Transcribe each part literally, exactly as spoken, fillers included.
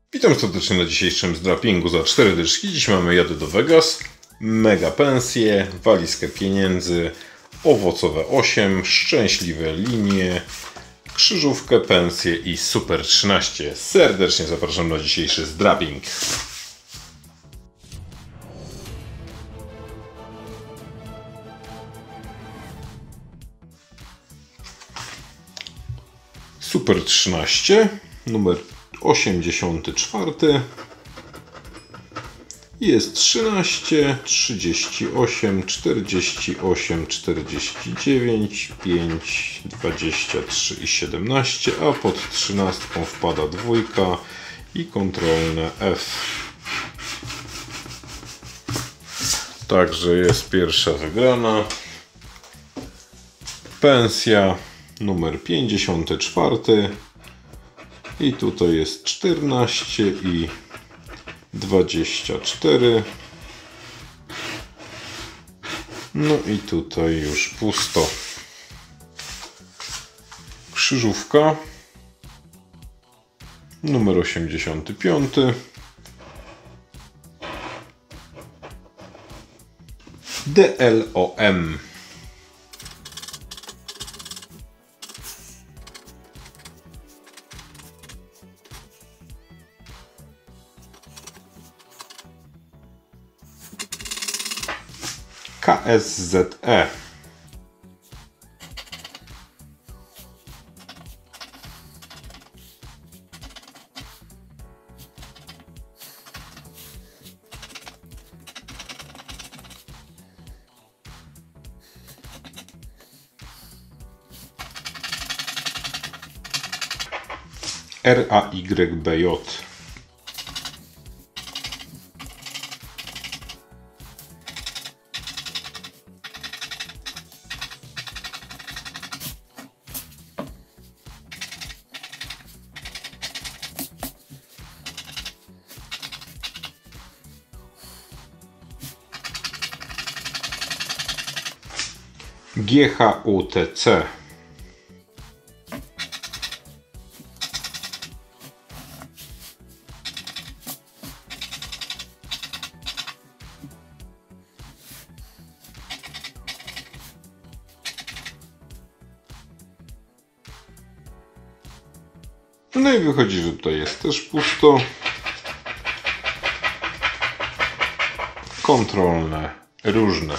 Witam serdecznie na dzisiejszym zdrapingu za cztery dyszki. Dziś mamy jadę do Vegas, mega pensje, walizkę pieniędzy, owocowe osiem, szczęśliwe linie, krzyżówkę, pensję i super trzynaście. Serdecznie zapraszam na dzisiejszy zdraping. Super trzynaście, numer osiemdziesiąty czwarty. Jest trzynaście, trzydzieści osiem, czterdzieści osiem, czterdzieści dziewięć, pięć, dwadzieścia trzy i siedemnaście, a pod trzynastką wpada dwójka i kontrolne F. Także jest pierwsza wygrana. Pensja numer pięćdziesiąty czwarty. I tutaj jest czternaście i dwadzieścia cztery. No i tutaj już pusto. Krzyżówka numer osiemdziesiąty piąty. D L O M. K S Z E. R A Y B J. G H U T C. No i wychodzi, że tutaj jest też pusto. Kontrolne, różne.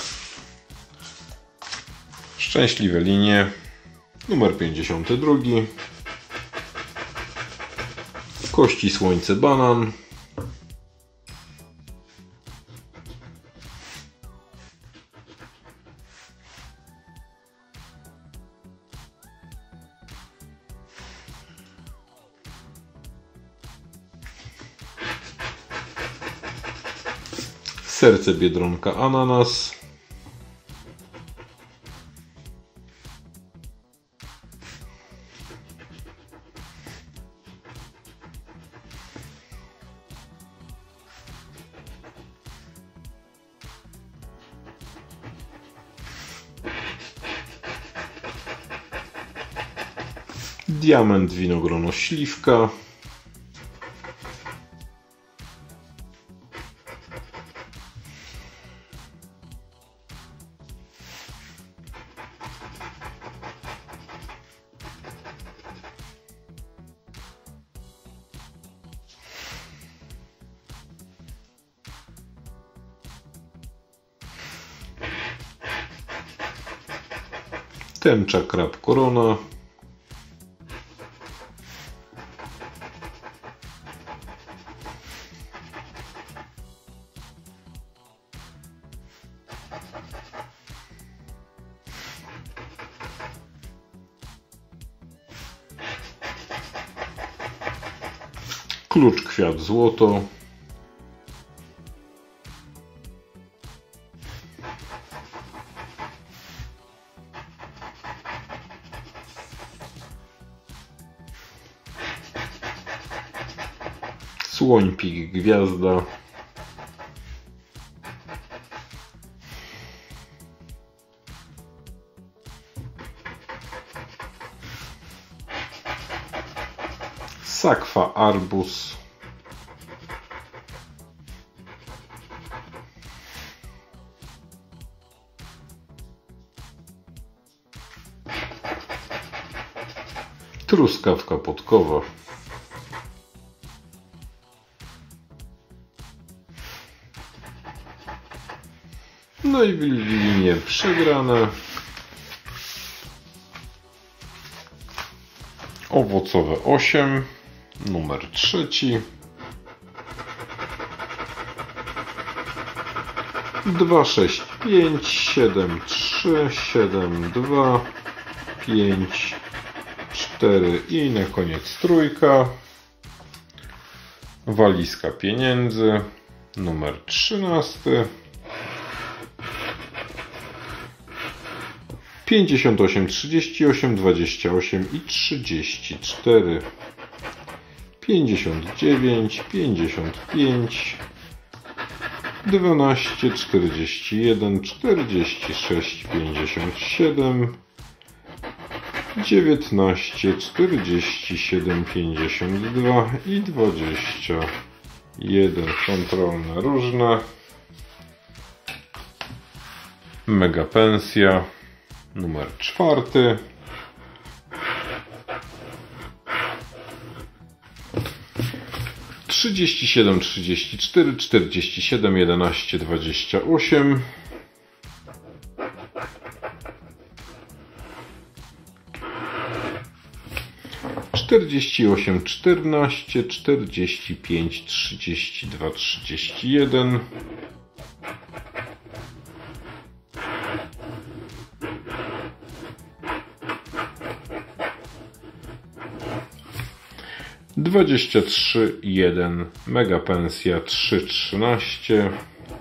Szczęśliwe linie, numer pięćdziesiąty drugi. Kości, słońce, banan. Serce, biedronka, ananas. Diament, winogrono, śliwka. Tęcza, krab, korona. Klucz, kwiat, złoto. Słoń, pik, gwiazda. sakwa, arbuz, truskawka podkowa. No i linie przegrane. Owocowe osiem, numer trzeci. dwa, sześć, pięć, siedem, trzy, siedem, dwa, pięć, cztery i na koniec trójka. Walizka pieniędzy, numer trzynasty. pięćdziesiąt osiem, trzydzieści osiem, dwadzieścia osiem i trzydzieści cztery. pięćdziesiąt dziewięć, pięćdziesiąt pięć, dwanaście, czterdzieści jeden, czterdzieści sześć, pięćdziesiąt siedem, dziewiętnaście, czterdzieści siedem, pięćdziesiąt dwa i dwadzieścia jeden. Kontrolne różne. Mega pensja, numer czwarty. trzydzieści siedem, trzydzieści cztery, czterdzieści siedem, jedenaście, dwadzieścia osiem. czterdzieści osiem, czternaście, czterdzieści pięć, trzydzieści dwa, trzydzieści jeden. dwadzieścia trzy, jeden, mega pensja trzy, trzynaście.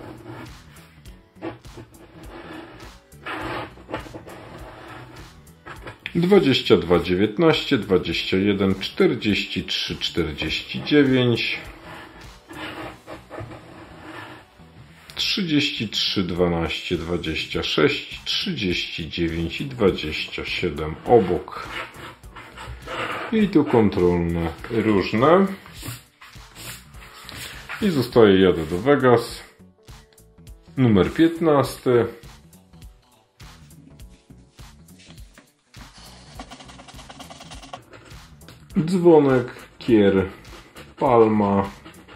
dwadzieścia dwa, dziewiętnaście, dwadzieścia jeden, czterdzieści trzy, czterdzieści dziewięć. trzydzieści trzy, dwanaście, dwadzieścia sześć, trzydzieści dziewięć i dwadzieścia siedem obok. I tu kontrolne różne. I zostaje jadę do Vegas. Numer piętnasty. Dzwonek, kier, palma.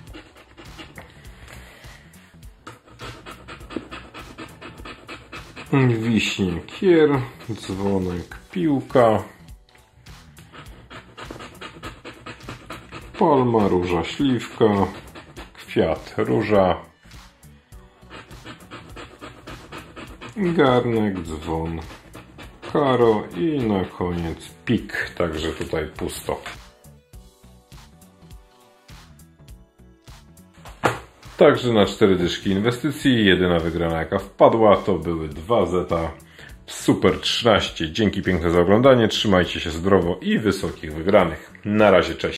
Wiśnie, kier, dzwonek, piłka. Palma, róża, śliwka, kwiat, róża, garnek, dzwon, karo i na koniec pik, także tutaj pusto. Także na cztery dyszki inwestycji jedyna wygrana jaka wpadła to były dwa zeta Super trzynaście. Dzięki piękne za oglądanie, trzymajcie się zdrowo i wysokich wygranych. Na razie, cześć.